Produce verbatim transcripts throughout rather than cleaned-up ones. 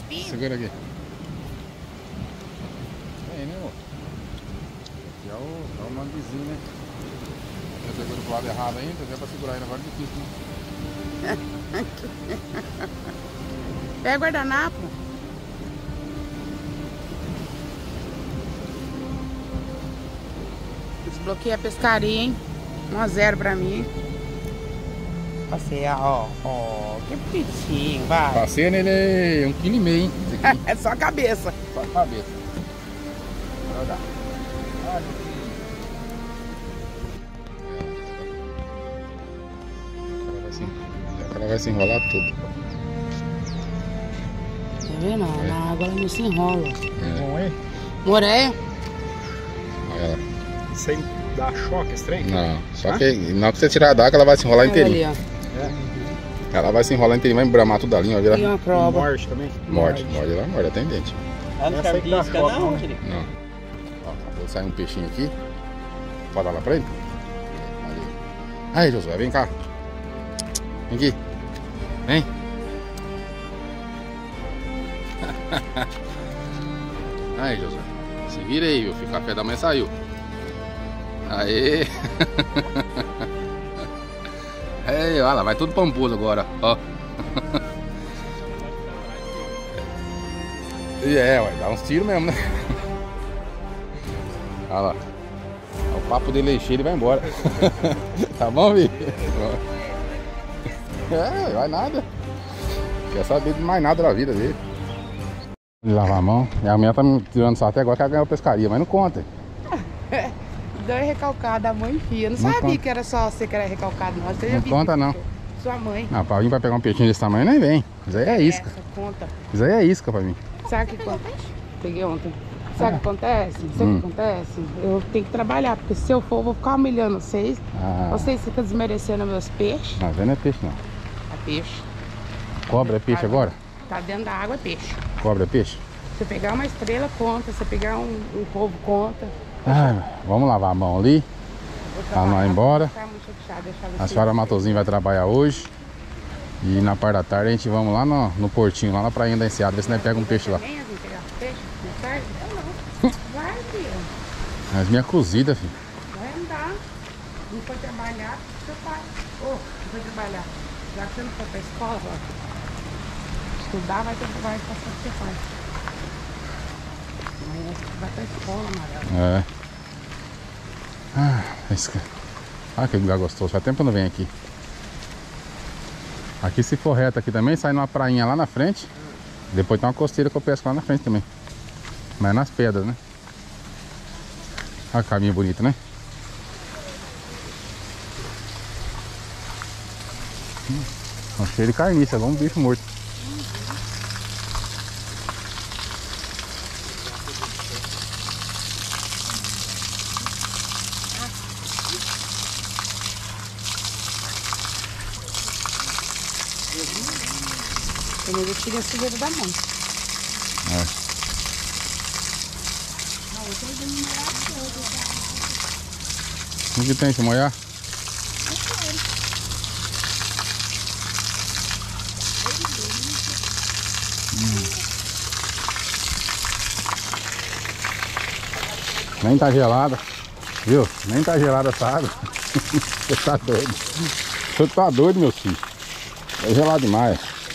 limpinho. Segura aqui. Vem, né, amor? Aqui é o, é o manguezinho, né? Você pegou do lado errado ainda, já pra segurar ele agora é difícil, né? Pega o guardanapo. Desbloqueei a pescaria, hein? um a zero pra mim. Passei, ó, ó, que bonitinho, vai. Passei nele um quilo e meio, hein? É só a cabeça. Só a cabeça. Vai dar. Ah, ela vai se enrolar tudo. Tá vendo? É. Na água ela não se enrola. É. Bom, hein? Moreia? Olha ela. Sem dar choque, estranho? Não, só ah? que na hora que você tirar a d'água, ela vai se enrolar inteirinho. Ali, é. Ela vai se enrolar inteirinho, vai embramar tudo ali, vai virar. E uma prova. Morde também? Morde, morde, ela morde, até dente. Ela não serve de isca não, Felipe? Não. Ó, acabou de sair um peixinho aqui. Pode dar lá pra ele? Ali. Aí, Josué, vem cá. Vem aqui. Vem. Aí, Josué. Se vira aí, viu? O café da manhã saiu. Aê. Ei, olha lá, vai tudo pamposo agora, ó. E é, vai dar uns tiros mesmo, né? Olha lá. O papo dele encher, ele vai embora. Tá bom, Vi? É, vai nada. Quer saber de mais nada da vida dele. Lavar a mão. E a minha tá me tirando só até agora que ela ganhou pescaria, mas não conta. Deu recalcada, a mãe filha. Não, não sabia conta. Que era só você que era recalcado, não. Você não conta, não. Sua mãe. Não, pra vir pra pegar um peixinho desse tamanho nem vem. Isso aí é isca. Essa conta. Isso aí é isca pra mim. Sabe o que acontece? Peguei ontem. Sabe o que acontece? Sabe o hum. que acontece? Eu tenho que trabalhar, porque se eu for, eu vou ficar humilhando vocês. Ah. Vocês ficam desmerecendo meus peixes. Não, não é peixe, não. É peixe. Cobra é peixe agora? Tá dentro da água, é peixe. Cobra é peixe? Se você pegar uma estrela, conta. Se você pegar um, um polvo, conta. Ai, vamos lavar a mão ali. Pra não ir embora. A senhora Matosinho vai trabalhar hoje. E na parte da tarde a gente vamos lá no, no portinho, lá na prainha da Enseada, ver se nós pega um peixe lá. Vem, assim, pegar peixe? Na tarde? Eu não. Vai, filho. Mas minha cozida, filho. Vai andar. Não foi trabalhar, seu pai. Ô, oh, não foi trabalhar. Já que você não foi pra escola, ó. Estudar, vai ter que vai passar pro seu pai. Amanhã você vai pra escola, Amarelo. É. Ah, esse... ah, que lugar gostoso. Faz tempo que eu não venho aqui. Aqui se for reto aqui também, sai numa prainha lá na frente. Depois tem uma costeira que eu pesco lá na frente também. Mas nas pedras, né? Olha a caminha bonita, né? Hum, um cheiro de carniça, igual um bicho morto. Primeiro eu tirei a sujeira da mão. É. O que tem que molhar? Hum. Nem tá gelada, viu? Nem tá gelada essa água. Você tá doido. Você tá doido, meu filho. É gelado demais.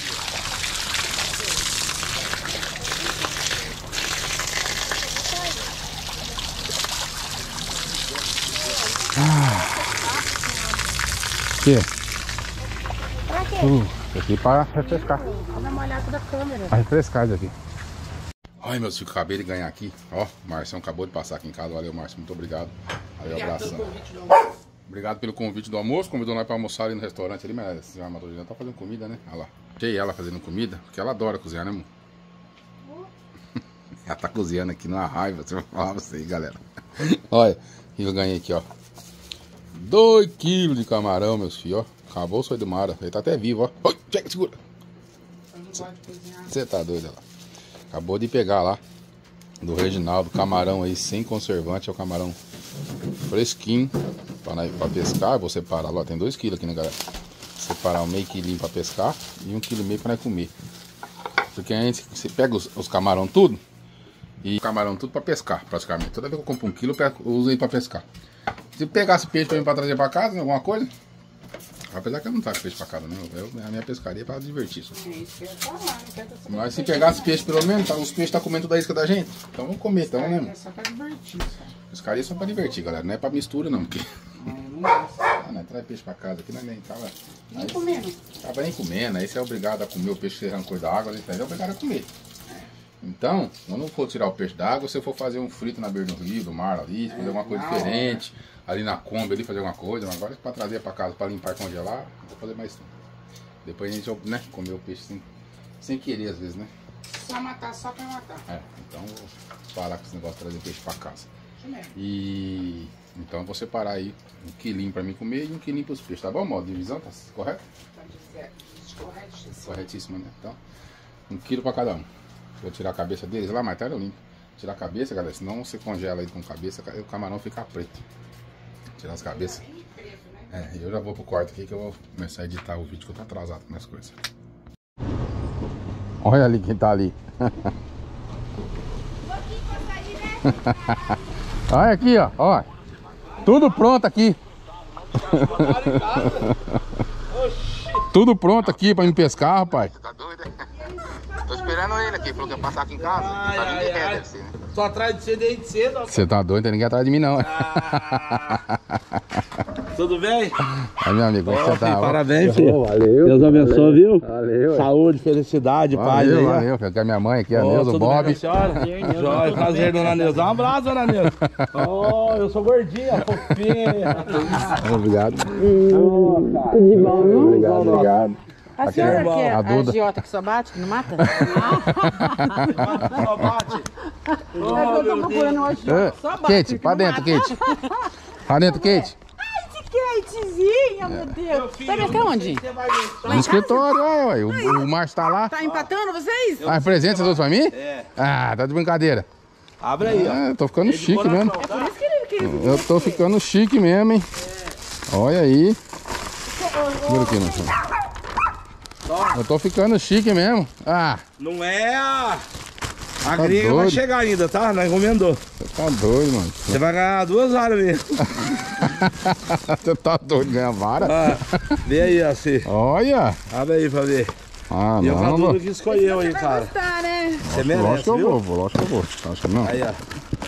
Ah. Que? Pra quê? Uh, isso aqui para refrescar. Vamos molhar toda a câmera. Para refrescar isso aqui. Olha, meus filhos, acabei de ganhar aqui. Ó, o Marcião acabou de passar aqui em casa. Valeu, Márcio, muito obrigado. Valeu, abração. Obrigado pelo convite do almoço. Convidou nós para almoçar ali no restaurante ali, mas a senhora Matosinha tá fazendo comida, né? Olha lá. Achei ela fazendo comida, porque ela adora cozinhar, né, amor? Ela tá cozinhando aqui numa raiva, você vai falar pra você aí, galera. Olha, eu ganhei aqui, ó. dois quilos de camarão, meus filhos, ó. Acabou o sonho do mar. Ele tá até vivo, ó. Oi, chega, segura. Você tá doido, ó. Acabou de pegar lá do Reginaldo, camarão aí sem conservante. É o camarão fresquinho pra, pra pescar. Vou separar lá, tem dois quilos aqui, né, galera? Separar um meio quilinho pra pescar e um quilo e meio pra nós comer. Porque a gente você pega os, os camarão tudo. E camarão tudo pra pescar, praticamente. Toda vez que eu compro um quilo, eu, pego, eu uso ele pra pescar. Se pegasse peixe pra mim pra trazer pra casa, alguma coisa. Apesar que eu não trago peixe pra casa, né? Eu, a minha pescaria é pra divertir. Só. Mas se pegasse peixe pelo menos, tá, os peixes tá comendo da isca da gente. Então vamos comer, então, né? É só pra divertir, só. Pescaria é só pra divertir, galera. Não é pra mistura, não. Porque... Ah, não, traz peixe pra casa aqui, não é nem tava. Nem comendo. Tava nem comendo, aí você é obrigado a comer o peixe que você arrancou da água, você é obrigado a comer. Então, quando eu for tirar o peixe da água, se eu for fazer um frito na beira do rio, do mar ali, fazer alguma coisa diferente, ali na Kombi ali fazer alguma coisa, mas agora pra trazer pra casa, pra limpar e congelar, não vou fazer mais tempo. Depois a gente, né, comer o peixe sem, sem querer às vezes, né? Só matar, só pra matar. É, então vou parar com esse negócio de trazer peixe pra casa. Isso mesmo. E então eu vou separar aí um quilinho pra mim comer e um quilinho pros peixes, tá bom? Modo de divisão, tá correto? Corretíssimo. Corretíssimo, né? Então, um quilo pra cada um. Vou tirar a cabeça deles lá, mas tá eu limpo. Tirar a cabeça, galera, senão você congela aí com cabeça e o camarão fica preto. Tirar as cabeças. É, eu já vou pro quarto aqui que eu vou começar a editar o vídeo que eu tô atrasado com as coisas. Olha ali quem tá ali. Olha aqui, ó, ó. Tudo pronto aqui. Tudo pronto aqui pra me pescar, rapaz. Tá doido, Tô esperando ele aqui, falou que ia passar aqui em casa. Ai, Pra ai, ninguém ai. deve ser, né? Tô atrás de você desde cedo. ó. Você tá doido, não tem ninguém atrás de mim não. Ah. Tudo bem? Aí, meu amigo, como Ó, você tá? filho, Ó. parabéns, filho. Valeu. Deus abençoe, viu? Valeu. Saúde, felicidade, paz Valeu, aí. ó. valeu, filho. Aqui é a minha mãe, aqui é a Ô, Neuza, o tudo bem com Bob. a senhora? Jóia, prazer, dona Neuza. Um abraço, dona Neuza. Oh, eu sou gordinha, fofinha. Obrigado. Ô, cara. Obrigado, obrigado. A Aqui senhora é que é a a Duda. agiota que só bate, que não mata? Só bate. É que eu tô procurando um agiota É, que só bate. Kate, que pra não dentro, mata. Kate. Pra dentro, Kate. Katezinha, meu Deus. Tá pescando onde? Você vai ver. No escritório, olha, olha. O, o Márcio tá lá. Tá empatando vocês? Ah, presente você trouxe pra mim? É. Ah, tá de brincadeira. Abre aí, ó. Ah, eu tô ficando De chique coração, mesmo. tá? Por isso que ele quis. Eu tô ficando chique mesmo, hein? Olha aí. Segura aqui, não. Eu tô ficando chique mesmo. Ah, Não é a... A Tá gringa vai doido. chegar ainda, tá? Nós encomendou. você tá doido, mano. Você vai ganhar duas horas mesmo. Você tá doido, ganha vara? Ah, vê aí, ó, você. Olha. Abre aí pra ver. Ah, E o não, não Cadu vou. que escolheu aí, Vai cara. gostar, né? Você Lógico merece, que eu viu? vou, vou, lógico que eu vou. Acho que não. Aí, ó.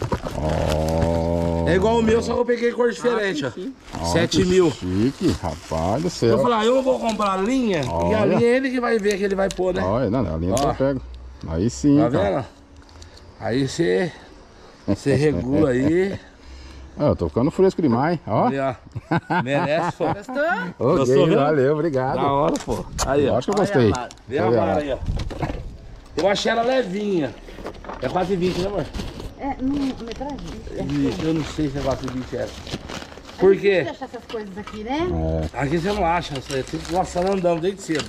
Oh. É igual o meu, só que eu peguei cor diferente, ó. Ó, sete que mil. Chique, rapaz do Eu céu. falei, ah, eu não vou comprar linha, porque a Olha. linha é ele que vai ver que ele vai pôr, né? Olha, não, não, a linha Ó. que eu pego. Aí sim, Tá cara. vendo? Aí você. Você regula aí. Ah, eu tô ficando fresco demais, ó. Aí, ó. Merece, pô. Gostou? Ok, Gostou, viu? valeu, obrigado. Da hora, pô. Aí, ó. Lógico que eu gostei. Vê a Olha vara lá. aí, ó. Eu achei ela levinha. É quatro e vinte, né, amor? É, não, metragem. Eu não sei se é quatro e vinte é. Por quê? Deixa essas coisas aqui, né? É, Aqui você não acha, você tem que passar andando desde cedo.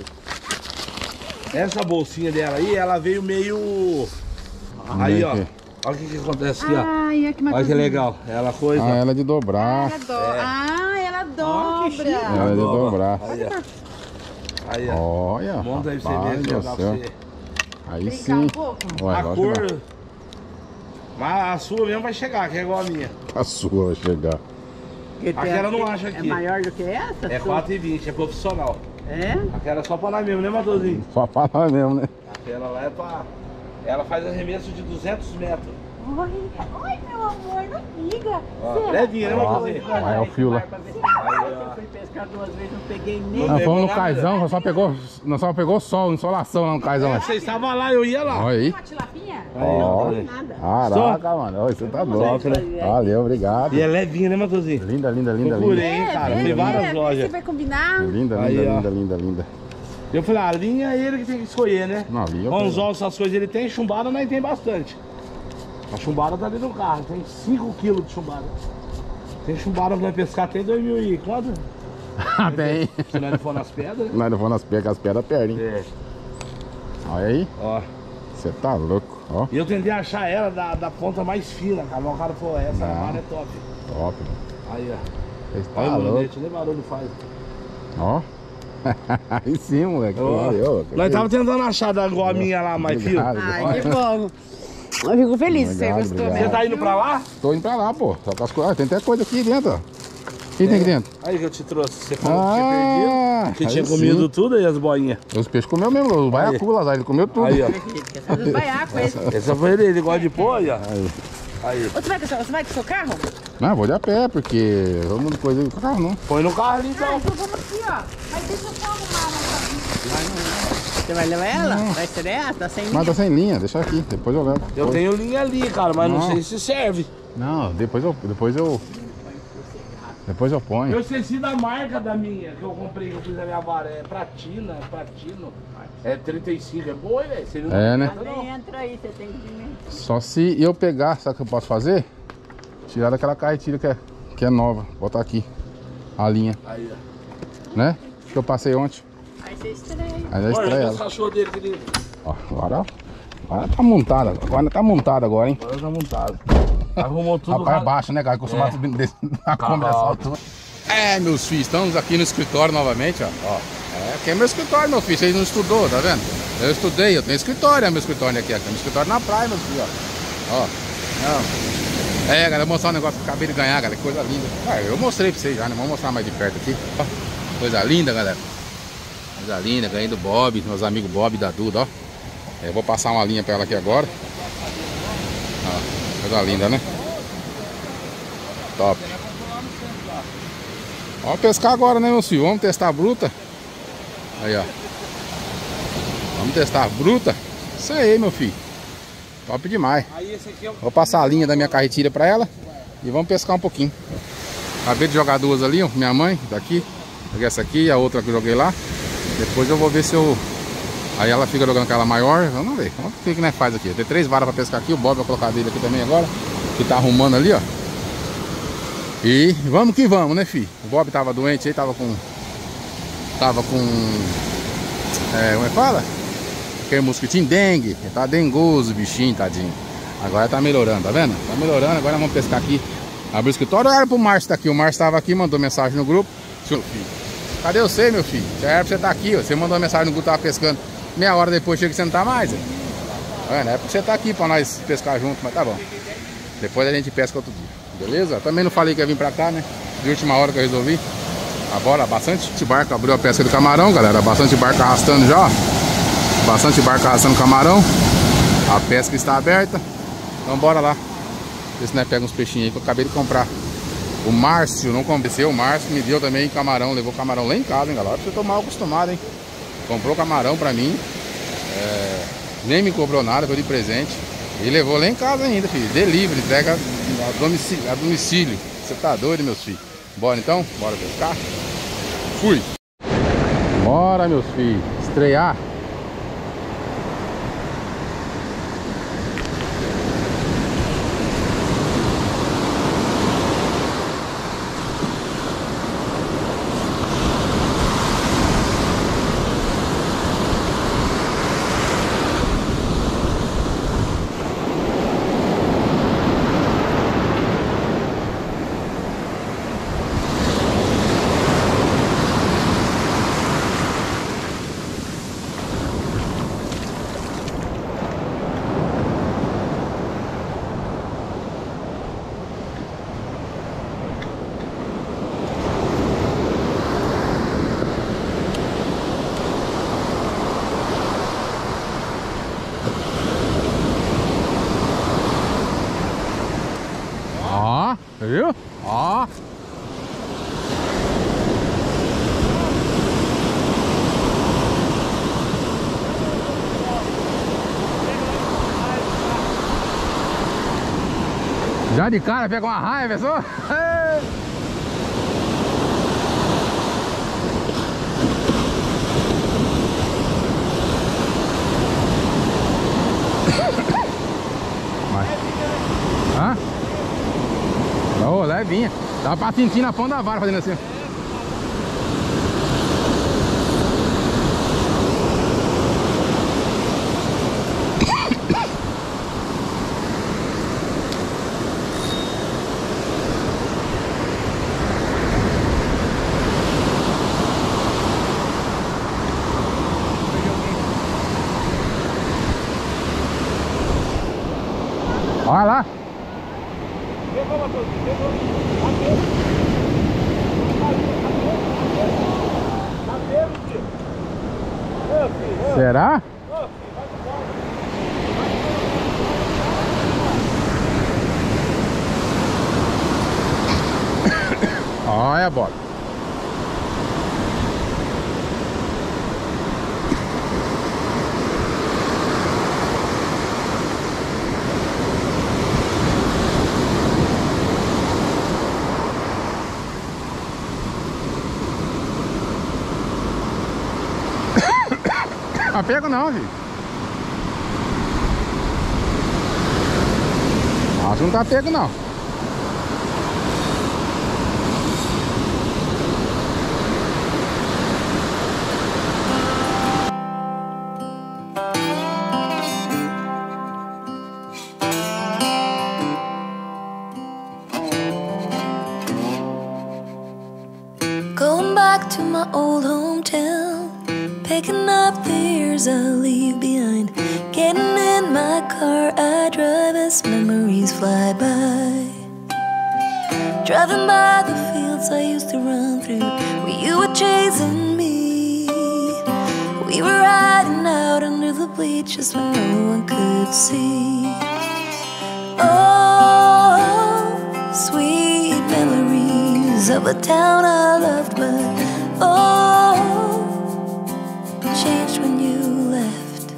Essa bolsinha dela aí, ela veio meio... Aí, ó. aqui. Olha o que, que acontece aqui, ó. Ai, é que Olha que legal. Ela coisa. Ah, ela é de dobrar. Ela do... Ah, ela dobra. Ela é de dobrar. Aí, ó. Aí, ó. Olha, Monta aí pra você rapaz ver, do jogar pra céu. você. Aí Brincar sim. um pouco? Ué, A lógico que cor. Mas a sua mesmo vai chegar, que é igual a minha. não. A sua vai chegar. Aquela não acha aqui. É maior do que essa? É quatro e vinte, é profissional. É? Aquela é só pra nós mesmo, né, Matosinho? Só falar mesmo, né? Aquela lá é pra... Ela faz arremesso de duzentos metros. Oi, oi, meu amor, não liga. Ó, levinha, né, Ó, Matosinho? aí é o fio lá. Aí, Fui pescar duas vezes, não peguei ó. nem. Nós pegou fomos no nada, caizão, nós só pegou, nós só pegou sol, insolação lá no caizão. É, Lá. você estava lá, eu ia lá. Olha aí. Uma tilapinha? Ó, Nada. caraca, mano. Olha, você tá doido. Só, né? Valeu, obrigado. E é levinha, né, Matosinho? Linda, linda, linda, Procurei, linda. hein, cara. vê, Tem vê, várias vê se lojas. vai combinar. Linda, Aí, linda, ó. linda, linda, linda. Eu falei, ah, a linha é ele que tem que escolher, né? Não, ali eu Anzol, essas coisas ele tem, chumbada nós tem bastante. A chumbada tá ali no carro, tem cinco quilos de chumbada. Tem chumbada pra nós pescar até dois mil e quanto? Ah, tem. Se nós não for nas pedras. Nós não vamos nas pedras, as pedras perdem. É. Olha aí. Ó. Você tá louco. Ó, E eu tentei achar ela da, da ponta mais fina, cara. Mas o cara falou, essa Não. vara é top. top. Aí, ó. Você tá Olha o louco. manete, nem barulho faz. Ó. Aí sim, moleque. Ó, Valeu, nós tava tentando achar da igual a minha lá, mais filho. Ai, que bom. Eu fico feliz que você Obrigado, gostou obrigado. Você tá indo pra lá? Tô indo pra lá, pô. Só com as coisas. Ah, tem até coisa aqui dentro, ó. O que tem aqui dentro? Aí que eu te trouxe. Você falou Ah, que tinha perdido. Que aí tinha sim. comido tudo aí, as boinhas. Os peixes comeu mesmo, os baiaculas lá, ele comeu tudo. Aí, ó. Dos baiacos, esse. Esse foi ele, ele gosta de pôr, aí, ó. Aí. Aí. Você vai com o seu, você vai com o seu carro? Não, vou de a pé, porque vamos de coisa aí com o carro, não. Põe no carro ali, então. então vamos aqui, ó. Mas deixa eu só arrumar a Você vai levar ela? Não. Vai ser essa? Tá sem Mas linha? tá sem linha, deixa aqui, depois eu levo. Eu Depois- tenho linha ali, cara, mas não, Não. sei se serve. Não, depois eu. Depois eu. Depois eu ponho. Eu esqueci da marca da minha, que eu comprei, que eu fiz a minha vara. É Platina, Platino. É trinta e cinco, é boa, hein, velho? Você não É, né? não. Entra aí, você tem que vir. Só se eu pegar, sabe o que eu posso fazer? Tirar daquela carretilha que é, que é nova, botar aqui a linha, Aí, ó. né? Que eu passei ontem. Aí você estreia. Aí já Olha, estreia olha ela. os cachorros dele, querido. Ó, agora, agora tá montada, agora tá montada agora, hein? Agora tá montado. Arrumou tudo. Rapaz, é ra- baixo, né, cara? Costumava É. subir desse, na câmera essa altura. É, meus filhos, estamos aqui no escritório novamente, ó. ó. É, aqui é meu escritório, meu filho. Vocês não estudou, tá vendo? Eu estudei, eu tenho escritório, é meu escritório aqui. Aqui é meu escritório na praia, meu filho, ó. Ó. Não. É, galera, eu vou mostrar um negócio que eu acabei de ganhar, galera. Que coisa linda. Ah, eu mostrei pra vocês já, né? Vamos mostrar mais de perto aqui. Ó. Coisa linda, galera. Coisa linda, ganhei do Bob, meus amigos Bob e da Duda, ó. Eu vou passar uma linha pra ela aqui agora. Ó, coisa linda, né? Top. Vamos pescar agora, né, meus filhos? Vamos testar a bruta. Aí, ó. Vamos testar a bruta. Isso aí, meu filho. Top demais. Aí esse aqui é o... Vou passar a linha da minha carretilha pra ela e vamos pescar um pouquinho. Acabei de jogar duas ali, ó. Minha mãe, daqui. Peguei essa aqui e a outra que eu joguei lá. Depois eu vou ver se eu... Aí ela fica jogando aquela maior. Vamos ver. Vamos ver o que nós faz aqui. Tem três varas pra pescar aqui. O Bob vai colocar dele aqui também agora. Que tá arrumando ali, ó. E vamos que vamos, né, filho? O Bob tava doente aí, tava com... Tava com... É, como é que fala? Aquele mosquitinho dengue. Ele tá dengoso, bichinho, tadinho. Agora tá melhorando, tá vendo? Tá melhorando, agora vamos pescar aqui. Abrir o escritório, era pro Márcio tá aqui. O Márcio tava aqui, mandou mensagem no grupo. Seu filho, cadê você, meu filho? Já era pra você tá aqui, ó. Você mandou uma mensagem no grupo, tava pescando. Meia hora depois chega que você não tá mais, ó. Tá vendo? É porque você tá aqui pra nós pescar junto, mas tá bom. Depois a gente pesca outro dia, beleza? Também não falei que ia vir pra cá, né? De última hora que eu resolvi. Agora, bastante barco abriu a pesca do camarão, galera. Bastante barco arrastando já, ó. Bastante barco arrastando camarão. A pesca está aberta. Então bora lá. Ver se nós pega uns peixinhos aí que eu acabei de comprar. O Márcio não convenceu. O Márcio me deu também camarão. Levou camarão lá em casa, hein, galera. Eu tô mal acostumado, hein. Comprou camarão pra mim. É... Nem me cobrou nada, foi de presente. E levou lá em casa ainda, filho. Delivery, entrega a domicílio. A domicílio. Você tá doido, meus filhos? Bora então? Bora pescar? Fui! Bora, meus filhos. Estrear. Ó, viu? Ó. Já de cara pega uma raiva, só. Hã? Ô, levinha. Dá pra sentir na ponta da vara fazendo assim. Olha lá. Pegou, Matheus. Pegou. Bateu. Bateu, filho. Ô, filho. Será? Ô, filho, vai embora. Olha a bola. Não pega não, filho. Acho que não tá pego não. Going back to my old hometown, picking up the years I leave behind. Getting in my car, I drive as memories fly by. Driving by the fields I used to run through, where you were chasing me. We were riding out under the bleachers when no one could see. Oh, sweet memories of a town I loved, but oh, changed when you left.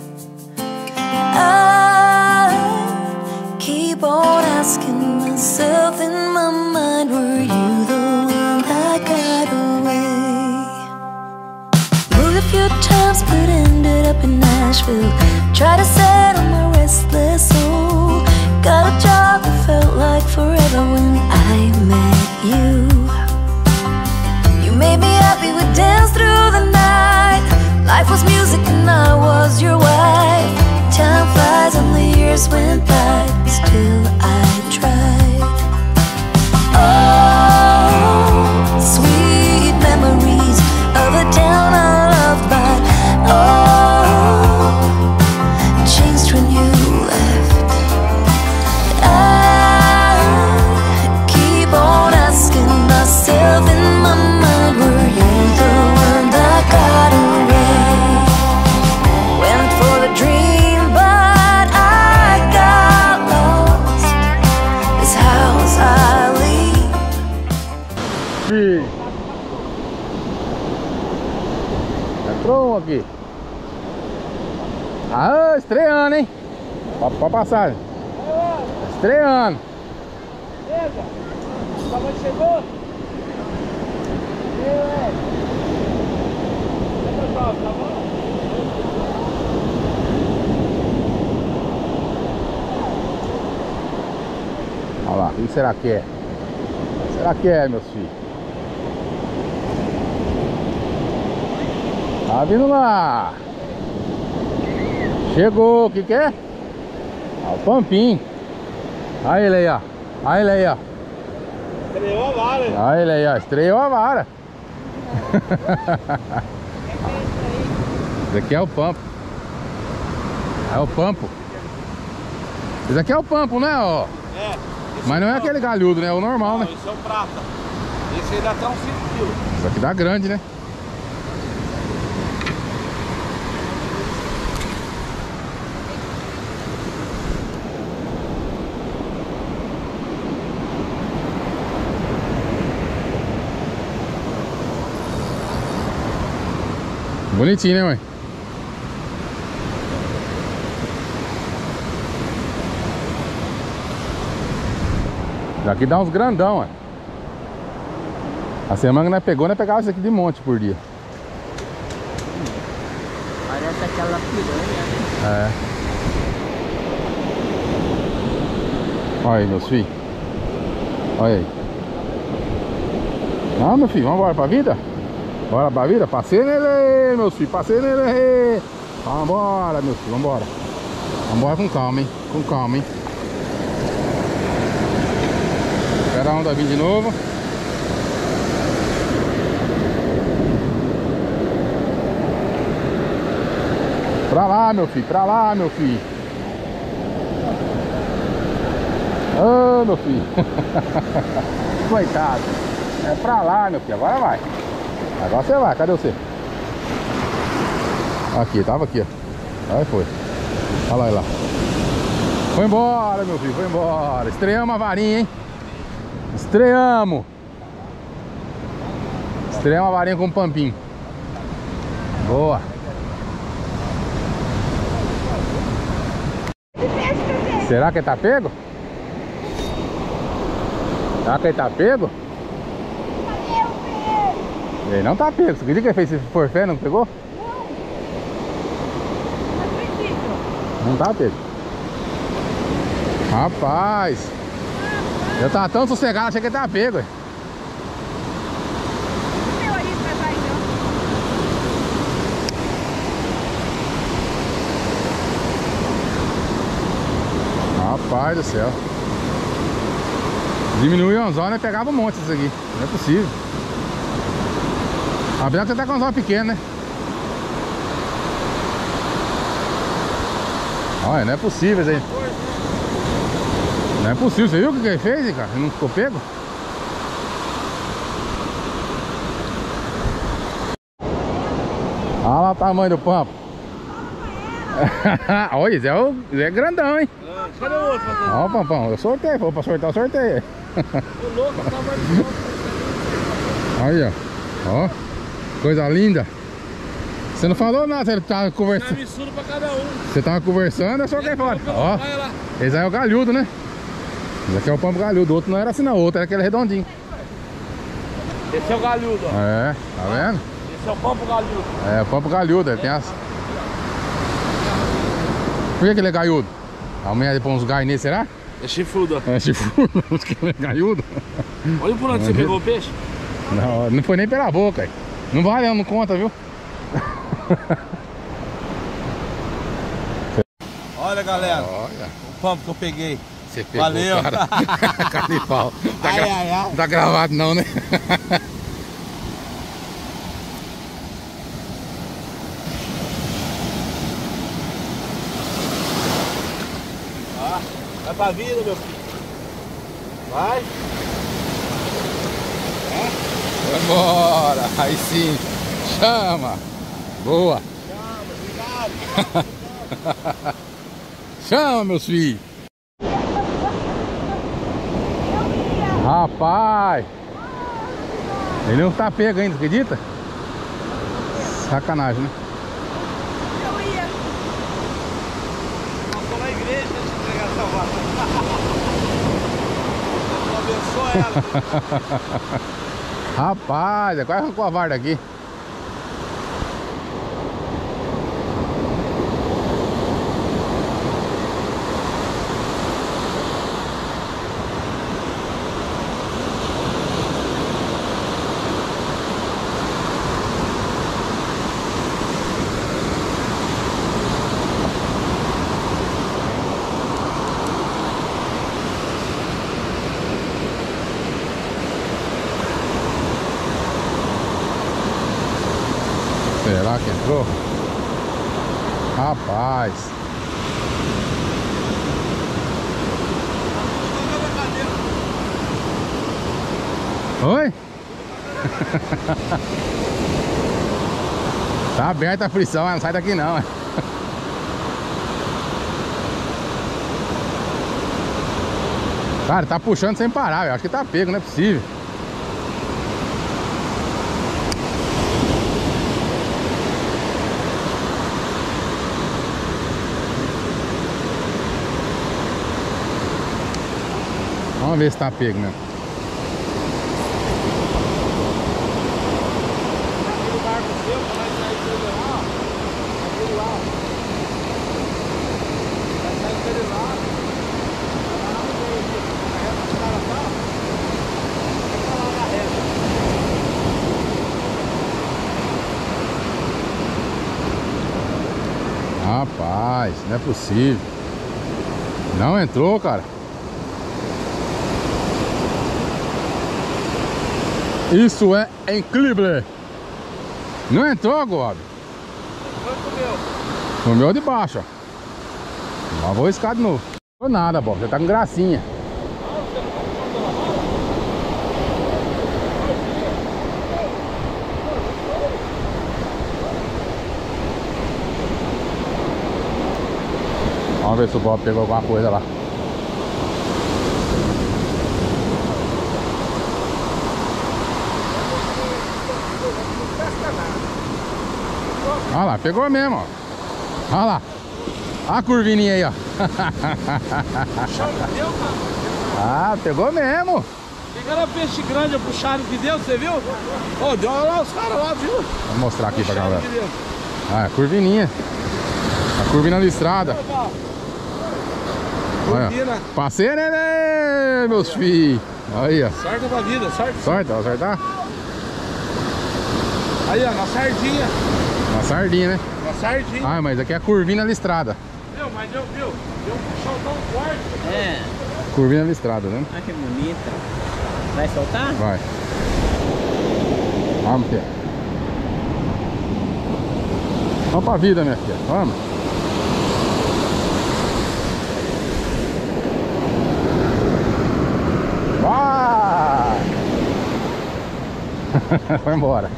I keep on asking myself in my mind, were you the one that got away? Moved a few times but ended up in Nashville. Tried to settle my restless soul. Got a job that felt like forever when I met you. You made me happy, we danced through the night. Life was music and I was your wife. Time flies and the years went by, still I tried. Oh, sweet memories of a town I loved, but oh, changed when you left. I keep on asking myself in my mind, were you the one that got away? Went for the dream, but I got lost. This house I leave. Ih. Entrou um aqui. Ah, estreando, hein? Pode, pode passar. Estreando. Beleza? O tamanho chegou? E aí? Tá bom? Olha lá, o que será que é? Será que é, meus filhos? Tá vindo lá. Chegou, o que que é? Ah, o Pampim. Olha ele aí, ó. Olha ele aí, ó. Estreou a vara. Olha ele aí, ó. Estreou a vara. Esse aqui é o Pampo. É o Pampo. Esse aqui é o Pampo, né, ó? É. Mas não é aquele galhudo, né? É o normal, né? Esse é o prata. Esse aí dá até uns cinco quilos. Esse aqui dá grande, né? Bonitinho, né, mãe? Daqui dá uns grandão, ó. A semana que nós pegou, nós pegava isso aqui de monte por dia. Parece aquela piranha, né? É. Olha aí, meus filhos. Olha aí. Não, meu filho, vamos embora pra vida? Bora pra vida? Passei nele, meus filhos, passei nele. Vambora, meus filhos, vambora. Vambora com calma, hein? Com calma, hein? Espera a onda vir de novo. Pra lá, meu filho, pra lá, meu filho. Ô, meu filho. Coitado. É pra lá, meu filho. Agora vai. Agora você vai. Cadê você? Aqui, tava aqui, ó. Aí foi. Olha lá, olha lá. Foi embora, meu filho. Foi embora. Estreamos a varinha, hein? Estreamos. Estreamos a varinha com o pampinho. Boa. Será que ele tá pego? Será que ele tá pego? Ele não tá pego. Você acredita que ele fez esse forfé, não pegou? Não tá pego. Rapaz, eu tava tão sossegado, achei que ele tava pego. Rapaz do céu. Diminui o anzol, né? Pegava um monte disso aqui. Não é possível. Apesar que você tá com um anzol pequeno, né? Olha, não é possível isso aí. Não é possível. Você viu o que ele fez, cara? Ele não ficou pego? Olha lá o tamanho do pampo. Olha, isso é, o, isso é grandão, hein? Cadê o outro? Ó o pampão, eu sorteio, vou pra sortear, eu sorteio. O louco, o tamanho do outro. Aí, ó. Ó, coisa linda. Você não falou nada, você tava conversando. É absurdo pra cada um. Você tava conversando, eu sorteio fora. Ó, esse aí é o galhudo, né? Esse aqui é o pampo galhudo, o outro não era assim não, o outro era aquele redondinho. Esse é o galhudo, ó. É, tá vendo? Esse é o pampo galhudo. É, o pampo galhudo, ele tem as... Por que que ele é galhudo? A mulher de pôr uns gás nele, será? É chifrudo, ó. É chifrudo, acho que ele é galhudo. Olha por onde você pegou o peixe. Não, não foi nem pela boca, aí. Não vale, não, não conta, viu? Olha, galera, Olha, o pampo que eu peguei. você pegou, Valeu. cara. Cara de pau. Tá, Ai, gra... ai, ai. Não tá gravado não, né? Ó, vai pra vida, meu filho. Vai. Vambora, aí sim. Chama. Boa. Chama, obrigado. Chama, meus filhos. Rapaz, ele não tá pego ainda, acredita? Sacanagem, né? Passou na igreja pra te entregar essa vaca. Abençoa ela. Rapaz, quase arrancou a varda aqui. Será que entrou? Rapaz. Oi? Tá aberta a frição, não sai daqui não. Cara, tá puxando sem parar, eu acho que tá pego, não é possível. Vamos ver se tá pego mesmo. Aquele barco seu, quando vai sair dele lá, ó. Aquele lá, ó. Vai sair dele lá. Vai lá no meio aqui. Na reta que cara tá, ó. Vai lá na reta. Rapaz, não é possível. Não entrou, cara. Isso é incrível. Não entrou, Gob. Foi comeu. Comeu de baixo, ó. Mas vou riscar de novo. Não foi nada, Bob. Você tá com gracinha. Não, Vamos ver se o Bob pegou alguma coisa lá. Olha lá, pegou mesmo, ó. Olha lá. Olha a curvinha aí, ó. Ah, pegou mesmo. Pegaram peixe grande, puxaram que deu, você viu? Ô, deu lá os caras lá, viu? Vou mostrar aqui pra galera. Ah, curvininha. A curvina listrada. Olha, passei, né, meus filhos? Olha. Sorte da vida, sorte. Sorte, vai acertar? Aí, ó, na sardinha. Uma sardinha, né? Na sardinha. Ah, mas aqui é a curvina listrada. Viu, mas deu, viu? Deu um puxão tão forte. É. Curvina listrada, né? Olha que bonita. Vai soltar? Vai. Vamos, filha. Vamos pra vida, minha filha. Vamos. Vai! Vai embora.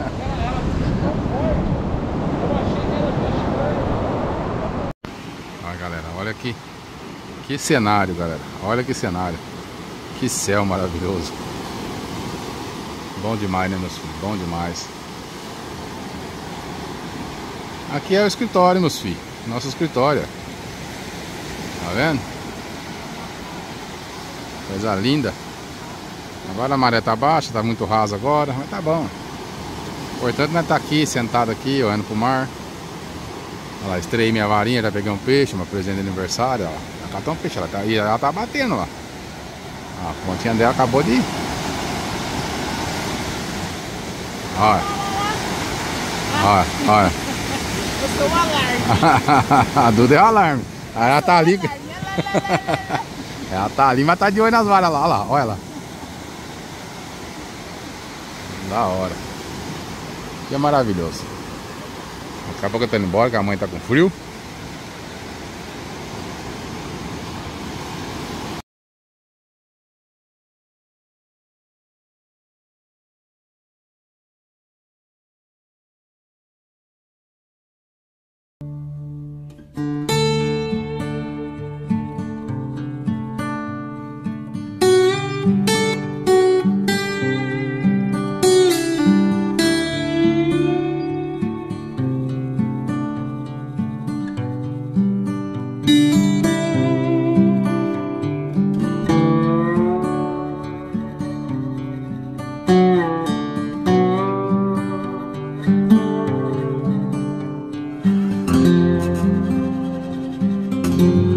Olha, galera, olha aqui. Que cenário, galera. Olha que cenário. Que céu maravilhoso. Bom demais, né, meus filhos? Bom demais. Aqui é o escritório, meus filhos. Nosso escritório. Tá vendo? Coisa linda. Agora a maré tá baixa, tá muito raso agora, mas tá bom. O importante é estar aqui, sentado aqui, olhando pro mar. Olha lá, estreiei minha varinha, já peguei um peixe, uma presente de aniversário, ó. Já catou um peixe, ela tá, e ela tá batendo lá. A pontinha dela acabou de ir. Olha. Olha, olha. Eu sou o alarme. A Duda é o alarme. Ela tá ali. Ela tá ali, mas tá de olho nas varas lá, olha lá, olha lá. Da hora. Que é maravilhoso. Daqui a pouco eu tô indo embora, que a mãe tá com frio. you.